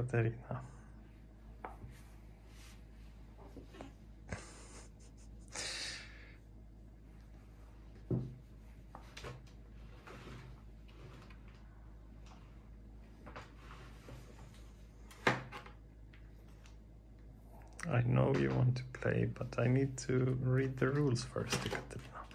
Katarina. I know you want to play, but I need to read the rules first, Katarina.